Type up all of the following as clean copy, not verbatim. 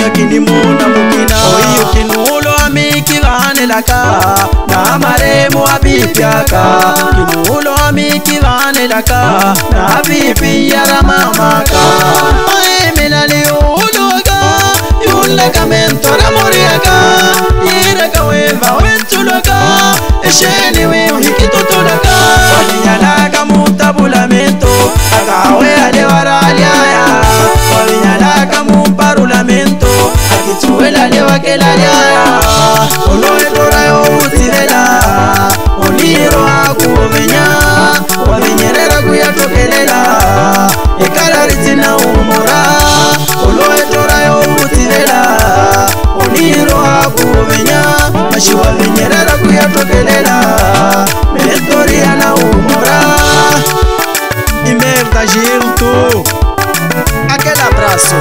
mukina kini muna mukina oyo kinulo amiki vane laka na maremu abipyaka kinulo amiki vane laka na bipi yara mamaka milali uluga yulaka mentora moriaka yiraka weva wentulaka esheni wewe hikitutulaka walinyalaka mutabulamento akawe alewaralyaya walinyalaka muparulamento akituwela lewakelalyaya oloetorayo utilela oniro akuvenya wavenyerera kuyatokelela ekalaritina umora oloetorayo utilela oniro akuvenya mashiwavenyerera kuyatokelela mentoriana umora Imerda Gilto, aquele abraço.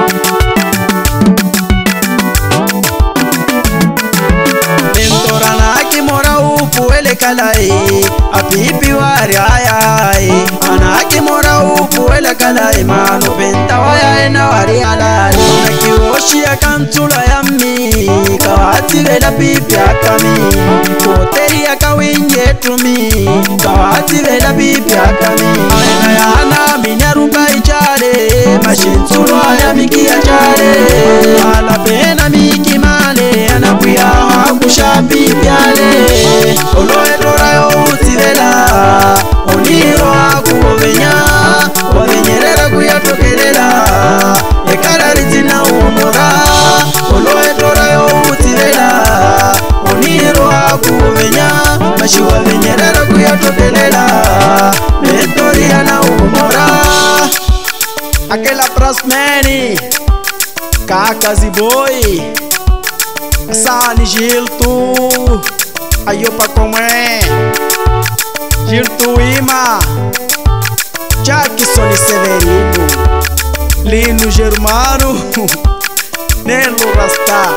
Mentorana que mora upo ele calai, a pipi wari ai, ana que mora upo ele calai, mano penta waya ena wari alai. Na que hoje a cantula yami, kawati vela pipi akami, koteria kawinje tumi, kawati vela pipi akami. Yana minyaruba ichare, mashinsulo ya miki achare, ala pena miki male, anabuya hakushapi byale, oloedora yo utivela, oniro akuvenya, wavenyerera kuyatokelela, ekararitina umora, oloedora yo utivela, oniro akuvenya, mashiwa venyerera kuyatokelela, mentoriana umora. Aquele abraço meni, cacas e boi, Sani Gilto, Ayopa como é, Gilto Ima, Jackson Severino, Lino Germano, Nelo Rasta,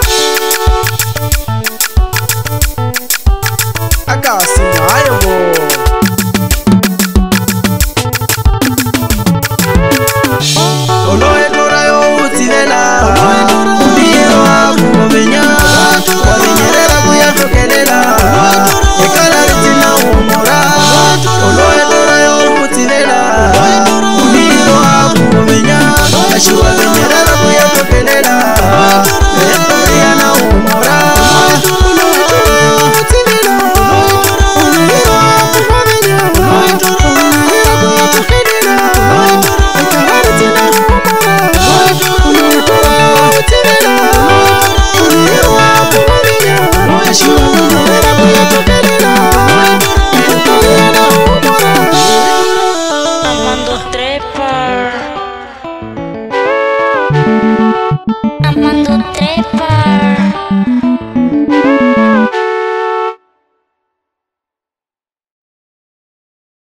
Acassinho Ayobo. Oloedora yo utivela, oniro akuvenya, wavenyerera kuyatokelela, ekalaritina umora. Oloedora yo utivela, oniro akuvenya, mashiwa